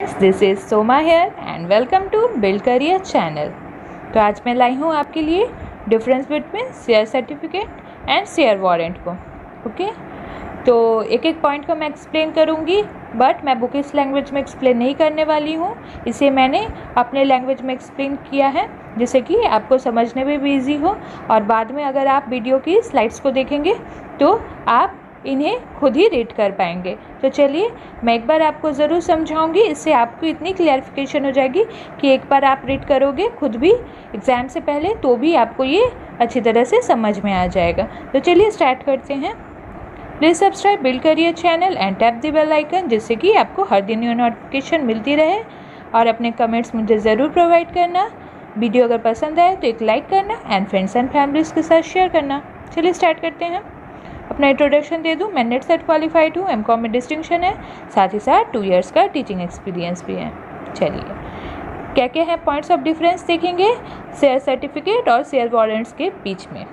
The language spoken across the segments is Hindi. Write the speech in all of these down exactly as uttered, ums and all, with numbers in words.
This is Soma here and welcome to build career channel. तो आज मैं लाई हूँ आपके लिए difference between share certificate and share warrant को। ओके, तो एक एक पॉइंट को मैं एक्सप्लेन करूँगी, बट मैं बुकिश लैंग्वेज में एक्सप्लेन नहीं करने वाली हूँ। इसे मैंने अपने लैंग्वेज में एक्सप्लेन किया है जिससे कि आपको समझने में भी ईजी हो, और बाद में अगर आप वीडियो की स्लाइड्स को देखेंगे तो आप इन्हें खुद ही रीड कर पाएंगे। तो चलिए मैं एक बार आपको ज़रूर समझाऊंगी, इससे आपको इतनी क्लैरिफिकेशन हो जाएगी कि एक बार आप रीड करोगे खुद भी एग्ज़ाम से पहले तो भी आपको ये अच्छी तरह से समझ में आ जाएगा। तो चलिए स्टार्ट करते हैं। Please subscribe build career channel and tap the bell icon, जिससे कि आपको हर दिन ये नोटिफिकेशन मिलती रहे। और अपने कमेंट्स मुझे ज़रूर प्रोवाइड करना। वीडियो अगर पसंद आए तो एक लाइक करना एंड फ्रेंड्स एंड फैमिलीज़ के साथ शेयर करना। चलिए स्टार्ट करते हैं। अपना इंट्रोडक्शन दे दूं, मैं नेट सेट क्वालिफाइड हूँ, एम कॉम में डिस्टिंक्शन है, साथ ही साथ टू इयर्स का टीचिंग एक्सपीरियंस भी है। चलिए क्या क्या है पॉइंट्स ऑफ डिफरेंस देखेंगे शेयर सर्टिफिकेट और शेयर वारंट्स के बीच में।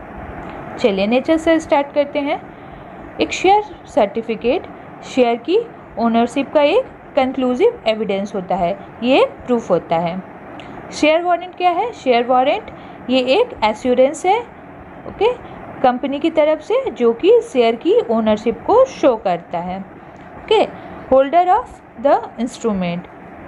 चलिए नेचर से स्टार्ट करते हैं। एक शेयर सर्टिफिकेट शेयर की ओनरशिप का एक कंक्लूसिव एविडेंस होता है, ये एक प्रूफ होता है। शेयर वारंट क्या है? शेयर वारंट ये एक एश्योरेंस है, ओके, कंपनी की तरफ से, जो कि शेयर की ओनरशिप को शो करता है। Okay, holder of the instrument.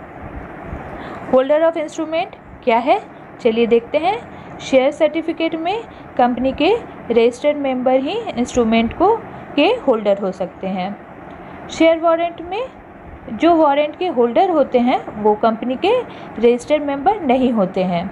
Holder of instrument क्या है? चलिए देखते हैं। शेयर सर्टिफिकेट में कंपनी के रजिस्टर्ड मेंबर ही इंस्ट्रूमेंट को के होल्डर हो सकते हैं। शेयर वारंट में जो वारंट के होल्डर होते हैं वो कंपनी के रजिस्टर्ड मेंबर नहीं होते हैं।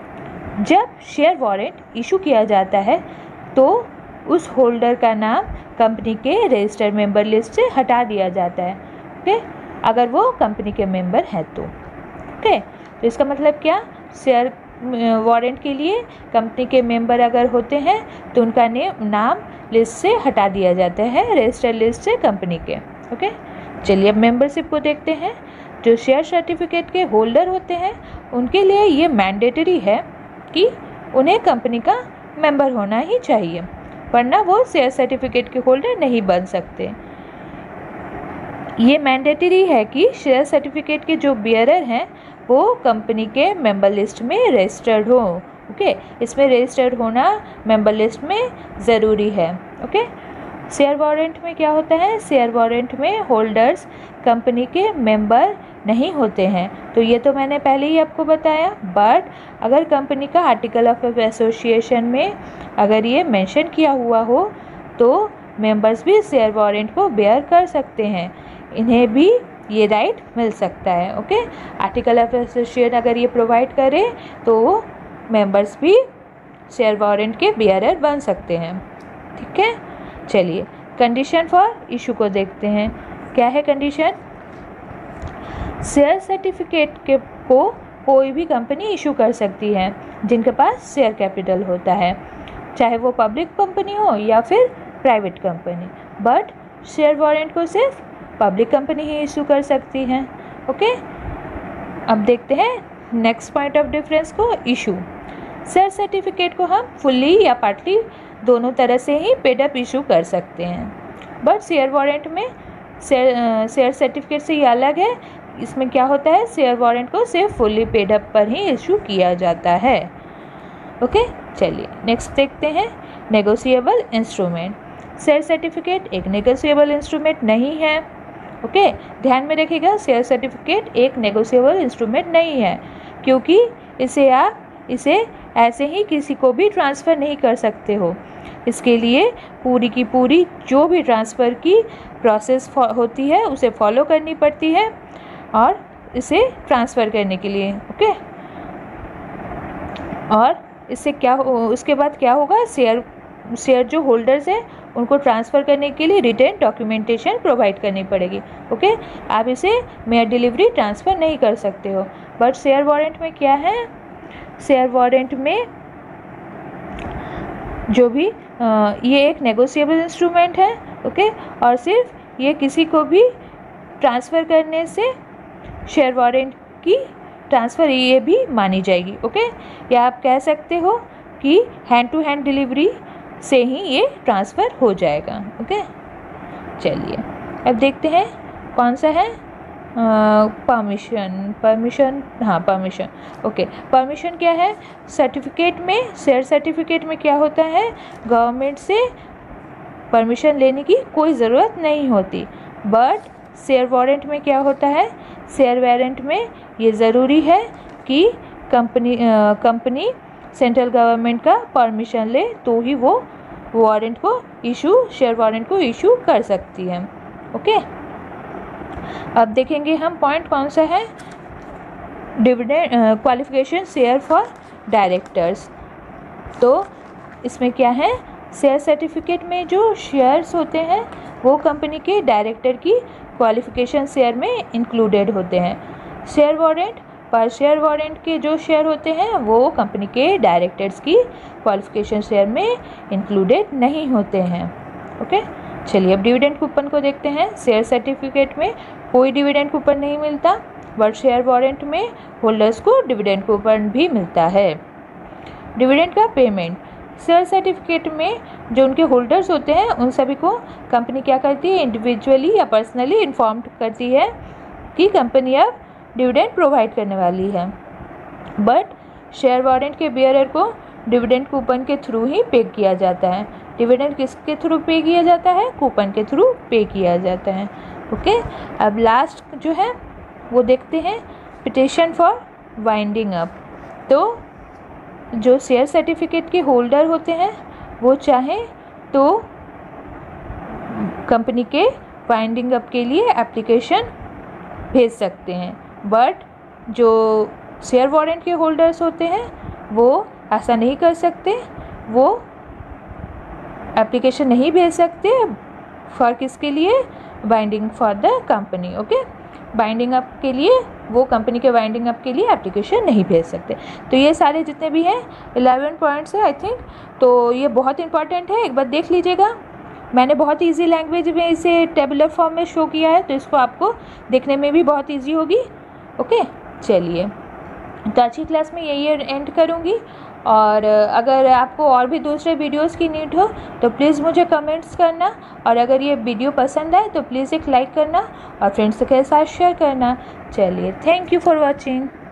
जब शेयर वारंट इशू किया जाता है तो उस होल्डर का नाम कंपनी के रजिस्टर्ड मेंबर लिस्ट से हटा दिया जाता है, ओके, अगर वो कंपनी के मेंबर हैं तो। ओके, तो इसका मतलब क्या? शेयर वारंट के लिए कंपनी के मेंबर अगर होते हैं तो उनका नेम नाम लिस्ट से हटा दिया जाता है, रजिस्टर्ड लिस्ट से कंपनी के। ओके, चलिए अब मेंबरशिप को देखते हैं। जो शेयर सर्टिफिकेट के होल्डर होते हैं उनके लिए ये मैंडेटरी है कि उन्हें कंपनी का मेंबर होना ही चाहिए, वरना वो शेयर सर्टिफिकेट के होल्डर नहीं बन सकते। ये मैंडेटरी है कि शेयर सर्टिफिकेट के जो बियरर हैं वो कंपनी के मेंबर लिस्ट में रजिस्टर्ड हो। ओके, इसमें रजिस्टर्ड होना मेंबर लिस्ट में ज़रूरी है। ओके, शेयर वारंट में क्या होता है? शेयर वारंट में होल्डर्स कंपनी के मेंबर नहीं होते हैं, तो ये तो मैंने पहले ही आपको बताया। बट अगर कंपनी का आर्टिकल ऑफ एसोसिएशन में अगर ये मेंशन किया हुआ हो तो मेंबर्स भी शेयर वारंट को बेयर कर सकते हैं, इन्हें भी ये राइट मिल सकता है। ओके, आर्टिकल ऑफ एसोसिएशन अगर ये प्रोवाइड करे तो मेंबर्स भी शेयर वारंट के बेयरर बन सकते हैं। ठीक है, चलिए कंडीशन फॉर इशू को देखते हैं। क्या है कंडीशन? शेयर सर्टिफिकेट के को कोई भी कंपनी इशू कर सकती है जिनके पास शेयर कैपिटल होता है, चाहे वो पब्लिक कंपनी हो या फिर private company, but share warrant को सिर्फ पब्लिक कंपनी ही इशू कर सकती है। ओके, अब देखते हैं नेक्स्ट पॉइंट ऑफ डिफरेंस को, इशू। शेयर सर्टिफिकेट को हम फुल्ली या पार्टली दोनों तरह से ही पेड अप इशू कर सकते हैं, बट शेयर वारंट में शेयर शेयर सर्टिफिकेट से ये अलग है। इसमें क्या होता है? शेयर वारंट को सिर्फ फुल्ली पेड अप पर ही इशू किया जाता है। ओके, चलिए नेक्स्ट देखते हैं, नेगोशिएबल इंस्ट्रूमेंट। शेयर सर्टिफिकेट एक नेगोशिएबल इंस्ट्रूमेंट नहीं है। ओके, ध्यान में रखिएगा, शेयर सर्टिफिकेट एक नेगोशिएबल इंस्ट्रूमेंट नहीं है, क्योंकि इसे आप इसे ऐसे ही किसी को भी ट्रांसफ़र नहीं कर सकते हो। इसके लिए पूरी की पूरी जो भी ट्रांसफ़र की प्रोसेस होती है उसे फॉलो करनी पड़ती है और इसे ट्रांसफ़र करने के लिए। ओके, और इससे क्या हो, उसके बाद क्या होगा? शेयर शेयर जो होल्डर्स हैं उनको ट्रांसफ़र करने के लिए रिटर्न डॉक्यूमेंटेशन प्रोवाइड करनी पड़ेगी। ओके, आप इसे मेयर डिलीवरी ट्रांसफ़र नहीं कर सकते हो। बट शेयर वारंट में क्या है? शेयर वारंट में जो भी आ, ये एक नेगोशिएबल इंस्ट्रूमेंट है। ओके, और सिर्फ ये किसी को भी ट्रांसफ़र करने से शेयर वारंट की ट्रांसफ़र ये भी मानी जाएगी। ओके, या आप कह सकते हो कि हैंड टू हैंड डिलीवरी से ही ये ट्रांसफ़र हो जाएगा। ओके, चलिए अब देखते हैं कौन सा है परमिशन परमिशन हाँ परमिशन ओके परमिशन क्या है? सर्टिफिकेट में, शेयर सर्टिफिकेट में क्या होता है, गवर्नमेंट से परमिशन लेने की कोई ज़रूरत नहीं होती। बट शेयर वारंट में क्या होता है? शेयर वारंट में ये ज़रूरी है कि कंपनी कंपनी सेंट्रल गवर्नमेंट का परमिशन ले तो ही वो वारंट को इशू शेयर वारंट को इशू कर सकती है। ओके, अब देखेंगे हम पॉइंट कौन सा है, dividend qualification share for directors. तो इसमें क्या है, शेयर सर्टिफिकेट में जो शेयर्स होते हैं वो कंपनी के डायरेक्टर की क्वालिफिकेशन शेयर में इंक्लूडेड होते हैं। शेयर वारंट पर शेयर वारंट के जो शेयर होते हैं वो कंपनी के डायरेक्टर्स की क्वालिफिकेशन शेयर में इंक्लूडेड नहीं होते हैं। ओके, चलिए अब डिविडेंड कूपन को देखते हैं। शेयर सर्टिफिकेट में कोई डिविडेंड कूपन नहीं मिलता, बट शेयर वारंट में होल्डर्स को डिविडेंड कूपन भी मिलता है। डिविडेंड का पेमेंट, शेयर सर्टिफिकेट में जो उनके होल्डर्स होते हैं उन सभी को कंपनी क्या करती है, इंडिविजुअली या पर्सनली इन्फॉर्म करती है कि कंपनी अब डिविडेंड प्रोवाइड करने वाली है। बट शेयर वारंट के बियरर को डिविडेंड कूपन के थ्रू ही पे किया जाता है। डिविडेंड किसके थ्रू पे किया जाता है? कूपन के थ्रू पे किया जाता है। ओके, अब लास्ट जो है वो देखते हैं, पिटिशन फॉर वाइंडिंग अप। तो जो शेयर सर्टिफिकेट के होल्डर होते हैं वो चाहें तो कंपनी के वाइंडिंग अप के लिए एप्लीकेशन भेज सकते हैं, बट जो शेयर वारंट के होल्डर्स होते हैं वो ऐसा नहीं कर सकते, वो एप्लीकेशन नहीं भेज सकते फॉर किसके लिए, binding for the company. Okay, binding up के लिए वो कंपनी के बाइंडिंग अप के लिए एप्लीकेशन नहीं भेज सकते। तो ये सारे जितने भी हैं इलेवन पॉइंट्स है आई थिंक, तो ये बहुत इंपॉर्टेंट है, एक बार देख लीजिएगा। मैंने बहुत इजी लैंग्वेज में इसे टेबुलर फॉर्म में शो किया है, तो इसको आपको देखने में भी बहुत इजी होगी। ओके, चलिए तो आज की क्लास में यही एंड करूँगी, और अगर आपको और भी दूसरे वीडियोस की नीड हो तो प्लीज़ मुझे कमेंट्स करना, और अगर ये वीडियो पसंद आए तो प्लीज़ एक लाइक करना और फ्रेंड्स के साथ शेयर करना। चलिए, थैंक यू फॉर वॉचिंग।